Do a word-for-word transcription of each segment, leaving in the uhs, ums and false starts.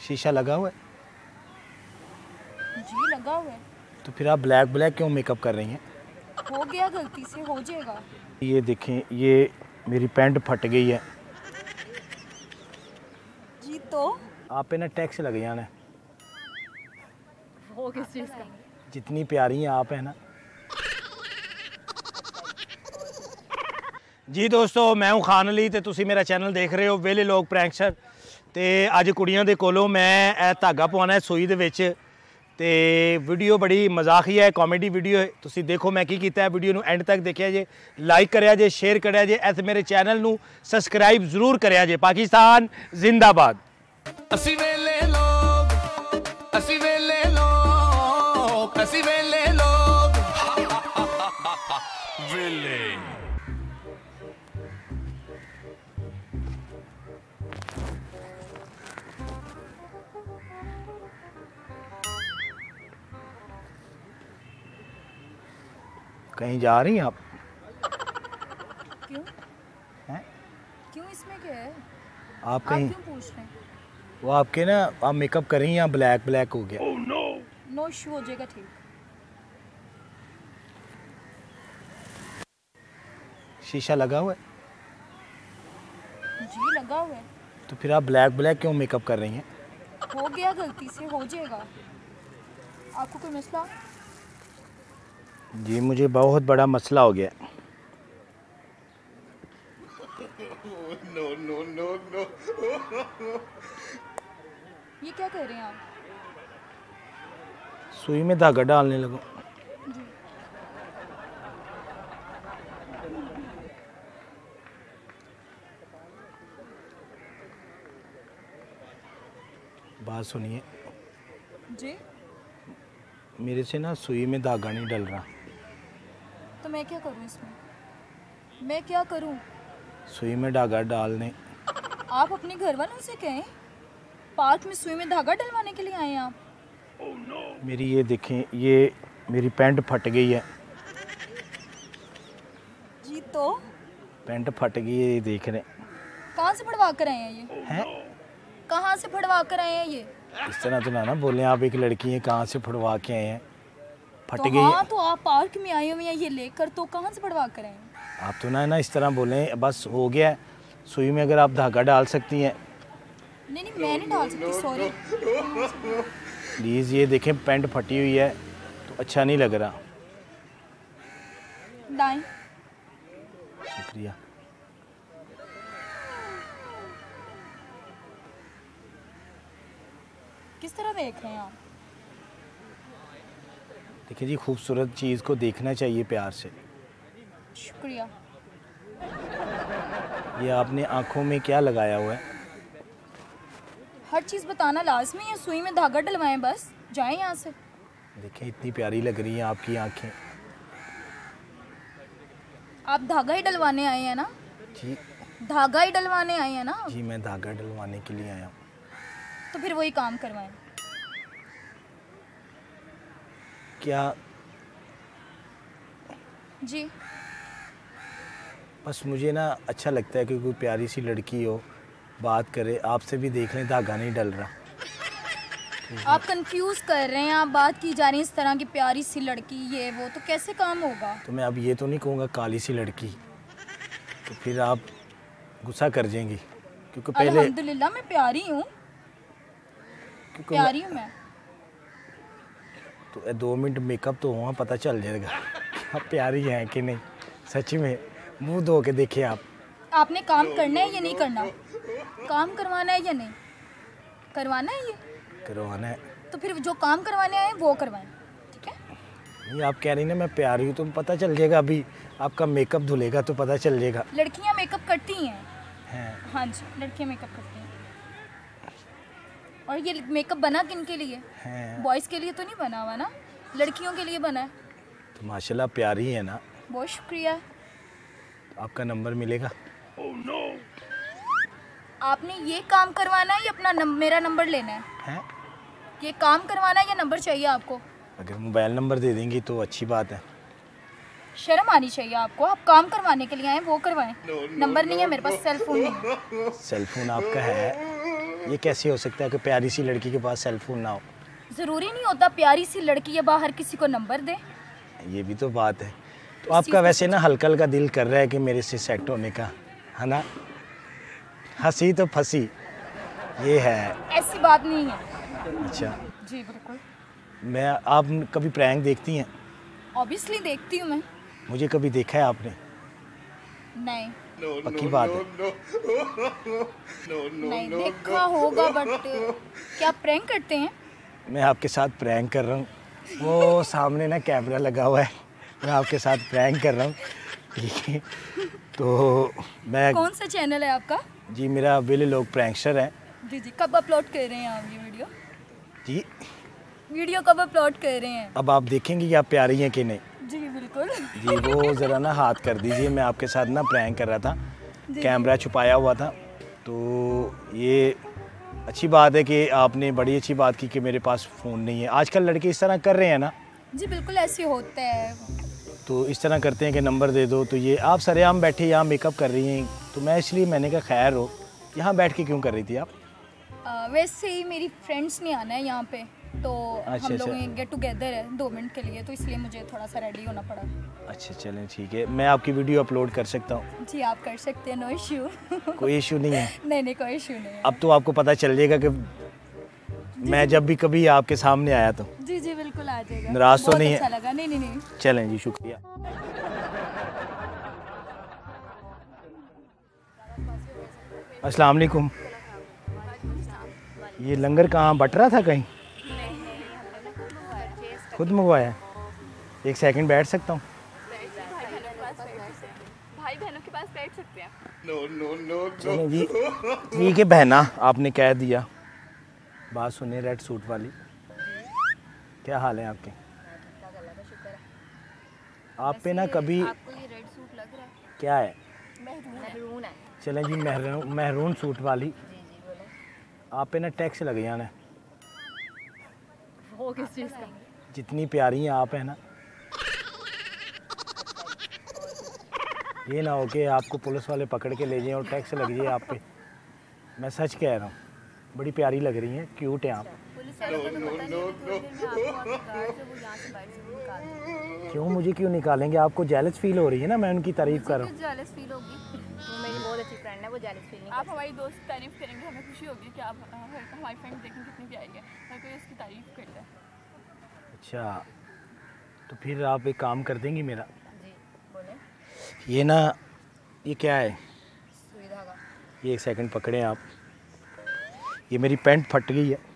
शीशा लगा हुआ है? जी लगा हुआ है। तो फिर आप ब्लैक ब्लैक क्यों मेकअप कर रही हैं? हो गया, गलती से हो जाएगा। ये देखें, ये मेरी पैंट फट गई है। जी तो आप पे ना टैक्स लग जाना है। वो किस चीज़ का? जितनी प्यारी हैं आप, है ना। जी दोस्तों, मैं हूं खान अली ते तुसी मेरा चैनल देख रहे हो वेले लोग प्रैंकस्टर। ते अज कुड़ियां दे कोलों मैं ए धागा पवाना है सूई दे विच। ते वीडियो बड़ी मजाकिया है, कॉमेडी वीडियो है। तुसी देखो मैं की कीता है, वीडियो नू एंड तक देखिया जे, लाइक करिया जे, शेयर करिया जे, ऐसे मेरे चैनल नू सब्सक्राइब जरूर करिया जे। पाकिस्तान जिंदाबाद। असी वेले लोग, असी वेले लोग, असी वेले लोग वेले। कहीं जा रही हैं आप? क्यों? हैं? क्यों, इसमें क्या है? आप आप कहीं क्यों पूछ रहे हैं? वो आपके ना, आप मेकअप कर रही हैं, ब्लैक ब्लैक हो गया। oh, no. नो इशू, हो जाएगा ठीक। शीशा लगा हुआ है? जी लगा हुआ है। तो फिर आप ब्लैक ब्लैक क्यों मेकअप कर रही हैं? हो गया, गलती से हो जाएगा। आपको कोई मसला? जी मुझे बहुत बड़ा मसला हो गया। no, no, no, no. ये क्या कर रहे हैं आप? सुई में धागा डालने लगो। जी बात सुनिए, जी मेरे से ना सुई में धागा नहीं डल रहा। तो मैं क्या करूं इसमें? मैं क्या करूं? सुई में धागा डालने। आप अपने घर वालों से कहें, पार्क में सुई में धागा डलवाने के लिए आए हैं आप? oh, no. मेरी ये देखें, ये मेरी पैंट फट गई है। जी तो पैंट फट गई है, ये देख रहे हैं। कहाँ से फड़वा कर आए हैं ये? हैं? कहाँ से फड़वा कर आए हैं ये? इस तरह तो ना ना बोले, आप एक लड़की हैं, कहाँ से फड़वा के आए हैं? फट तो गई हाँ, है। तो आप पार्क में आए हुए हैं ये लेकर, तो कहाँ से फड़वा कर आए हैं? आप तो ना ना इस तरह बोले, बस हो गया है। सुई में अगर आप धागा डाल सकती हैं नहीं नहीं, मैं नहीं डाल सकती, सॉरी। प्लीज़। ये देखें पैंट फटी हुई है तो अच्छा नहीं लग रहा। डाइन। शुक्रिया। किस तरह देख रहे हैं आप? देखिए जी, खूबसूरत चीज़ को देखना चाहिए प्यार से। शुक्रिया। ये आपने आँखों में क्या लगाया हुआ है? हर चीज़ बताना लाजमी है? सुई में धागा डलवाएं, बस जाएं यहाँ से। देखिए इतनी प्यारी लग रही हैं आपकी आँखें। आप धागा ही डलवाने आए हैं ना? जी धागा ही डलवाने आए हैं ना? जी मैं धागा डलवाने के लिए आया हूँ। तो फिर वही काम करवाएं। क्या? जी बस मुझे ना अच्छा लगता है कि कोई प्यारी सी लड़की हो, बात करे, आपसे भी देख लें धागा नहीं डल रहा। आप कंफ्यूज कर रहे हैं, आप बात की जा रही है इस तरह की प्यारी सी लड़की, ये वो, तो कैसे काम होगा? तो मैं अब ये तो नहीं कहूँगा काली सी लड़की, तो फिर आप गुस्सा कर जाएंगी। क्योंकि पहले अल्हम्दुलिल्लाह मैं प्यारी हूँ, क्योंकि प्यारी हूँ मैं। तो दो मिनट मेकअप तो हुआ, पता चल जाएगा आप प्यारी हैं कि नहीं। सच में मुंह धो के देखिए आप। आपने काम करना है या नहीं करना? काम करवाना है या नहीं करवाना है? ये करवाना है। तो फिर जो काम करवाने आए वो करवाएं, ठीक है? नहीं, आप कह रही ना मैं प्यारी हूँ, तो पता चल जाएगा। अभी आपका मेकअप धुलेगा तो पता चल जाएगा। लड़कियां मेकअप करती हैं। हैं? हाँ जी, लड़कियां मेकअप करती हैं। और ये मेकअप बना किन के लिए? हैं? बॉयज़ के लिए तो नहीं बना हुआ ना, लड़कियों के लिए बना है। तो माशाल्लाह प्यारी है ना। बहुत शुक्रिया। आपका नंबर मिलेगा? oh, no. आपने ये काम करवाना है या अपना नम, मेरा नंबर लेना है? हैं? ये काम करवाना है या नंबर चाहिए आपको? अगर मोबाइल नंबर दे देंगी तो अच्छी बात है। शर्म आनी चाहिए आपको। आप काम करवाने के लिए आए, वो करवाएं। no, no, नंबर नहीं है no, मेरे पास, सेल फोन नहीं है। सेल फोन आपका है? ये कैसे हो सकता है कि प्यारी सी लड़की के पास सेल फोन ना हो? ज़रूरी नहीं होता प्यारी सी लड़की या बाहर किसी को नंबर दे। ये भी तो बात है। तो आपका वैसे ना हल्का हल्का दिल कर रहा है कि मेरे से सेट होने का, है ना? हंसी तो फंसी, ये है। ऐसी बात नहीं है। अच्छा जी बिल्कुल। मैं आप कभी प्रैंक देखती हैं? ऑब्वियसली देखती हूँ मैं। मुझे कभी देखा है आपने? नहीं पक्की बात है? नहीं देखा होगा, बट क्या आप प्रैंक करते हैं? मैं आपके साथ प्रैंक कर रहा हूँ। वो सामने ना कैमरा लगा हुआ है, मैं आपके साथ प्रैंक कर रहा हूँ, ठीक है? तो मैं कौन सा चैनल है आपका? जी मेरा वेले लोग प्रैंकस्टर है। जी जी कब अपलोड कर रहे हैं आप ये वीडियो? जी वीडियो कब अपलोड कर रहे हैं? अब आप देखेंगे कि आप प्यारी हैं कि नहीं। जी बिल्कुल। जी वो ज़रा ना हाथ कर दीजिए, मैं आपके साथ ना प्रैंक कर रहा था, कैमरा छुपाया हुआ था। तो ये अच्छी बात है कि आपने बड़ी अच्छी बात की कि मेरे पास फ़ोन नहीं है। आजकल लड़के इस तरह कर रहे हैं ना। जी बिल्कुल ऐसे होता है। तो इस तरह करते हैं कि नंबर दे दो। तो ये आप सरेआम बैठे यहाँ मेकअप कर रही हैं, तो मैं इसलिए मैंने कहा खैर हो, यहाँ बैठ के क्यों कर रही थी आप? आ, वैसे ही मेरी फ्रेंड्स ने आना है यहाँ पे, तो अच्छा, हम अच्छा। लोग गेट टुगेदर है दो मिनट के लिए, तो इसलिए मुझे थोड़ा सा रेडी होना पड़ा। अच्छा चलें ठीक है, मैं आपकी वीडियो अपलोड कर सकता हूँ? जी आप कर सकते हैं, नो इशू। कोई इशू नहीं है? नहीं नहीं कोई इशू नहीं है। अब तो आपको पता चल जाएगा कि मैं जब भी कभी आपके सामने आया तो। जी जी बिल्कुल आ जाएगा। नाराज तो बहुत नहीं है? अच्छा लगा। नहीं नहीं नहीं। चलें जी, शुक्रिया। अस्सलाम वालेकुम। ये लंगर कहाँ बट रहा था कहीं? खुद मंगवाया? एक सेकंड बैठ सकता हूँ? भाई बहनों के पास बैठ सकते हैं। No, no, no, no. चलें जी ठीक है बहना, आपने कह दिया। बात सुनिए रेड सूट वाली, क्या हाल है आपके? आप पे ना कभी आपको ये रेड सूट लग रहा है? क्या है? महरून है। चलें जी महरून महरून सूट वाली, जी जी बोले। आप पे ना टैक्स लग जाना है। वो किस चीज़ का? जितनी प्यारी हैं आप, है ना, ये ना हो कि आपको पुलिस वाले पकड़ के ले जाएं और टैक्स लग जाए आप पे। मैं सच कह रहा हूँ, बड़ी प्यारी लग रही हैं, क्यूट हैं आप। पुलिस वालों को तो पता नहीं है कि थोड़ी देर में आपको आपकी कार से वो यहाँ से बाहर से निकाल देंगे। क्यों, मुझे क्यों निकालेंगे? आपको जेलस फील हो रही है ना, मैं उनकी तारीफ कर रहा हूँ। जेलस फील होगी? वो मेरी बहुत अच्छी फ्रेंड है, वो जेलस फील नहीं। आप हमारी दोस्त की तारीफ करेंगे, हमें खुशी होगी कि आप हमारी फ्रेंड देखें कितनी प्यारी है, हर कोई उसकी तारीफ करता है। अच्छा तो फिर आप एक काम कर देंगी मेरा? जी बोले। ये ना, ये क्या है? सुई धागा। ये एक सेकंड पकड़ें आप, ये मेरी पैंट फट गई है।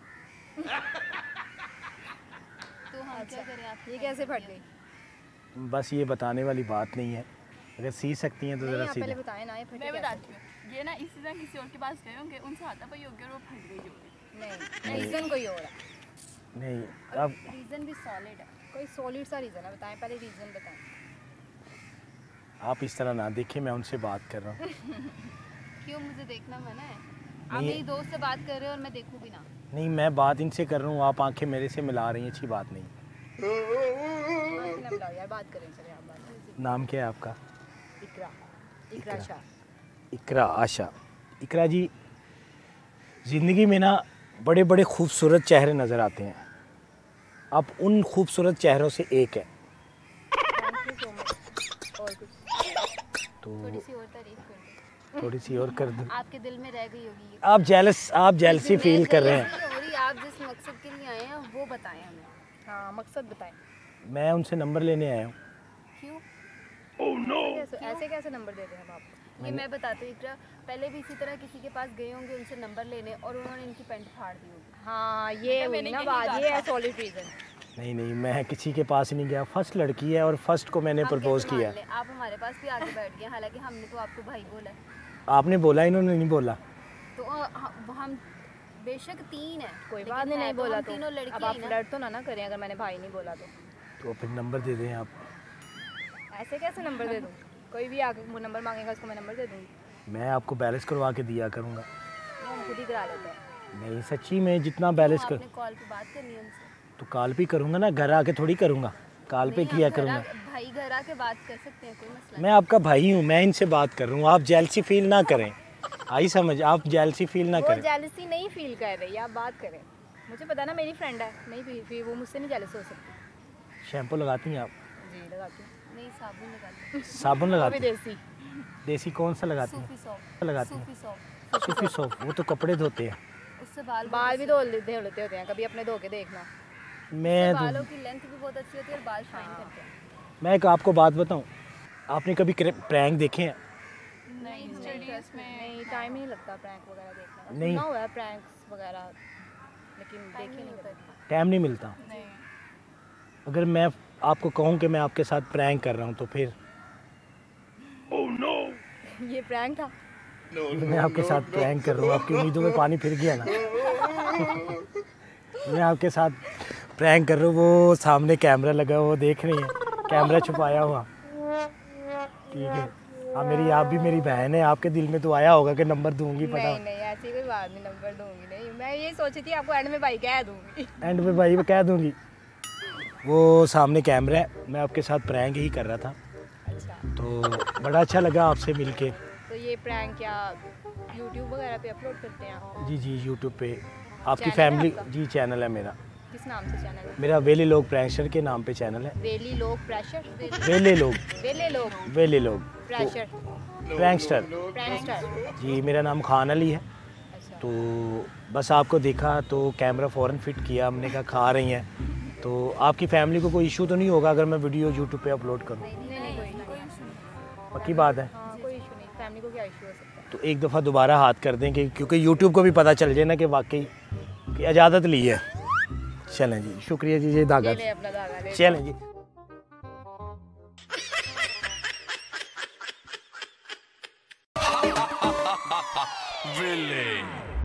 तो हम क्या करें? आप ये कैसे फट गई? बस ये बताने वाली बात नहीं है, अगर सी सकती हैं तो ज़रा आप सी पहले दें। बताएं ना, ये फटी मैं कैसे? बताती हूँ, ये ना इसी तरह किसी और के पास गए होंगे, उनसे हाथापाई होगी और वो फट गई होगी। नहीं, रीज़न कोई और है। नहीं अब रीज़न भी सॉलिड है, कोई सॉलिड सा रीज़न है, बताएं पहले रीज़न बताएं। आप इस तरह ना देखें, मैं उनसे बात कर रहा हूँ। क्यों, मुझे देखना मना है? आप नहीं। मेरी दोस्त से बात कर रहे हो और मैं देखूँ भी ना? नहीं मैं बात इनसे कर रहा हूँ, आप आंखें मेरे से मिला रही हैं, अच्छी बात नहीं। आंखें ना मिलाओ यार, बात करें चले आप बात करें। नाम क्या है आपका? इकरा। इकरा इकरा। शाह। इकरा आशा। इकरा जी, ज़िंदगी में ना बड़े बड़े खूबसूरत चेहरे नज़र आते हैं, आप उन खूबसूरत चेहरों से एक है। Thank you so much. और कुछ तो थोड़ी सी और तारीफ कर दो। थोड़ी सी और कर दूँ? आपके दिल में रह गई होगी ये। आप जेलस आप जेलसी मैं फील कर रहे हैं। जेलसी हो रही, आप जिस मकसद के लिए आए हैं वो बताएं हमें। हाँ मकसद बताएं। मैं उनसे नंबर लेने आया हूँ। क्यों? Oh no! कैसे ऐसे कैसे नंबर दे दें हम आपको? ये मैं बताती हूँ इकरा, पहले भी इसी तरह किसी के पास गए होंगे उनसे नंबर लेने और उन्होंने इनकी पैंट फाड़ दी होगी। हाँ ये हुई ना बात, ये है सॉलिड रीज़न। नहीं नहीं मैं किसी के पास नहीं गया, फर्स्ट लड़की है और फर्स्ट को मैंने प्रपोज किया। आप हमारे पास भी आके बैठ गए, हालांकि हमने तो आपको भाई बोला है। आपने बोला, इन्होंने नहीं बोला। तो अ, हम हम बेशक तीन है, कोई लेकिन बात नहीं, है नहीं तो बोला हम तो तीनों अब लड़कियां आप ही ना। फ्लर्ट तो ना ना करें अगर मैंने भाई नहीं बोला तो। तो फिर नंबर दे दें आप। ऐसे कैसे नंबर दे दूँ? कोई भी आके वो नंबर मांगेगा उसको मैं नंबर दे दूँगी। मैं आपको बैलेंस करवा के दिया करूँगा। वो हम खुद ही करा लेते हैं। नहीं सच्ची में जितना बैलेंस कर, आपने कॉल पे बात करनी है उनसे। तो कॉल पे करूँगा ना, घर आके थोड़ी करूँगा, कॉल पे नहीं, किया आप घर करूँगा। आ- भाई घर आके बात कर सकते हैं, कोई मसला मैं आपका भाई हूँ, मैं इनसे बात कर रहा हूँ, आप जेलसी फील ना करें। आई समझ, आप जेलसी फील ना वो करें। जेलसी नहीं फील कर रही, आप बात करें। मुझे पता ना मेरी फ्रेंड है, नहीं फील फील वो मुझसे नहीं जेलस हो सकती। शैम्पू लगाती हैं आप? जी लगाती हूँ। नहीं साबुन लगाती साबुन वो भी लगाती हैं? देसी। देसी कौन सा लगाती हैं? सूफी सॉफ्ट लगाती हैं? सूफी सॉफ्ट सूफी सोप, वो तो कपड़े धोते हैं। उससे बाल बाल भी धो लेते होते होते हैं, कभी अपने धो के देखना। मैं बालों की लेंथ भी बहुत अच्छी होती है और बाल शाइन करते हैं। मैं एक आपको बात बताऊं, आपने कभी प्रैंक देखे हैं? नहीं स्टडीज में नहीं टाइम ही नहीं लगता प्रैंक वगैरह देखना। नहीं। सुना हुआ है प्रैंक्स वगैरह, लेकिन देखे नहीं कभी। टाइम नहीं मिलता। नहीं। अगर मैं आपको कहूं कि मैं आपके साथ प्रैंक कर रहा हूं तो फिर ये प्रैंक था। मैं आपके साथ प्रैंक कर रहा हूँ, आपकी उम्मीदों में पानी फिर गया ना। मैं आपके साथ प्रैंक कर रहा हूँ, वो सामने कैमरा लगा हुआ, वो देख रही है, कैमरा छुपाया हुआ। ठीक है, हाँ मेरी, आप भी मेरी बहन है, आपके दिल में तो आया होगा कि नंबर दूंगी नहीं फटा। नहीं ऐसी कोई बात नहीं, नंबर दूंगी नहीं। मैं ये सोची थी आपको एंड में भाई कह दूंगी। एंड में भाई मैं कह दूंगी। वो सामने कैमरा है, मैं आपके साथ प्रैंक ही कर रहा था, अच्छा, तो बड़ा अच्छा लगा आपसे मिलके। तो ये प्रैंक क्या यूट्यूब वगैरह पे अपलोड करते हैं आप? जी जी, यूट्यूब पे आपकी चैनल है फैमिली, आपका? जी चैनल है मेरा। किस नाम से चैनल है? मेरा वेले लोग प्रैंकस्टर के नाम पे चैनल है। वेली लोग प्रेशर, वेले लोग, वेले लोग वेले लोग प्रेशर, प्रैंकस्टर। प्रैंकस्टर। जी मेरा नाम खान अली है। अच्छा, तो बस आपको देखा तो कैमरा फ़ौरन फिट किया, हमने कहा खा रही हैं, तो आपकी फैमिली को कोई इशू तो नहीं होगा अगर मैं वीडियो यूट्यूब पे अपलोड करूं? नहीं नहीं कोई कोई इशू नहीं। पक्की बात है। हाँ कोई इशू नहीं, फैमिली को क्या इशू हो सकता है? तो एक दफ़ा दोबारा हाथ कर दें कि क्योंकि यूट्यूब को भी पता चल जाए ना कि वाकई कि इजाज़त ली है। चलें जी, शुक्रिया जी, ये धागा ले ले अपना धागा ले। चलें जी। Villain.